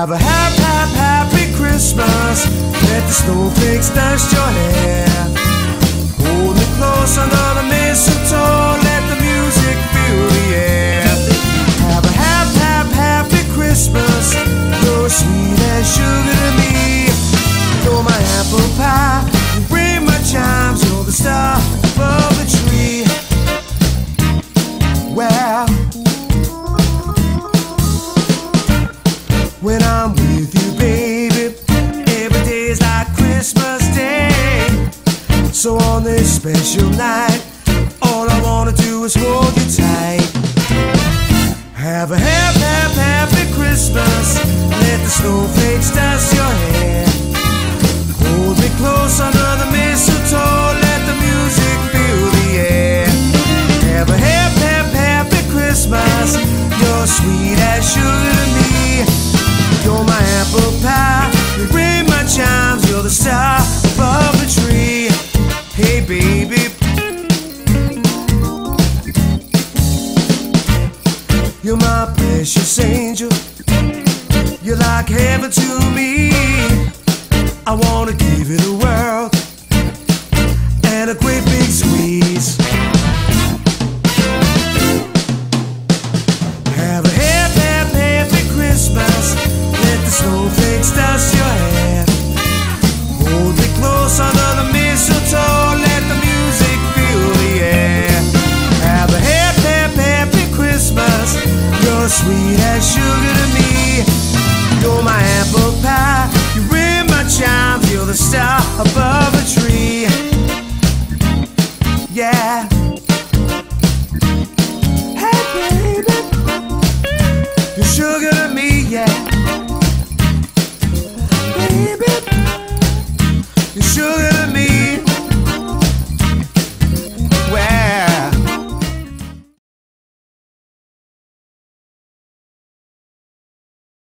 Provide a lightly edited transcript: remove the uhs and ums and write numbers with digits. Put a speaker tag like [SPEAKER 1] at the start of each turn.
[SPEAKER 1] Have a happy Christmas. Let the snowflakes dust your hair. Hold me close under the mistletoe. Let the music fill the air. Have a happy Christmas. You're as sweet as sugar to me. You're my apple pie. You bring my chimes. You're the star above the tree. Well, when I'm with you, baby, every day's like Christmas Day. So on this special night, all I wanna do is hold you tight. Have a happy Christmas. Let the snowflakes dust your hair. Hold me close under the mistletoe. Let the music fill the air. Have a happy Christmas. You're sweet as sugar to me. You're my apple pie. You ring my chimes. You're the star above the tree. Hey baby, you're my precious angel. You're like heaven to me. I wanna give you the world and a great big squeeze. Have a happy Christmas. Let the snowflakes dust your hair. Hold me close under the mistletoe. Let the music fill the air. Have a happy Christmas. You're sweet as sugar to me. You're my apple pie. You ring my chimes. You're the star above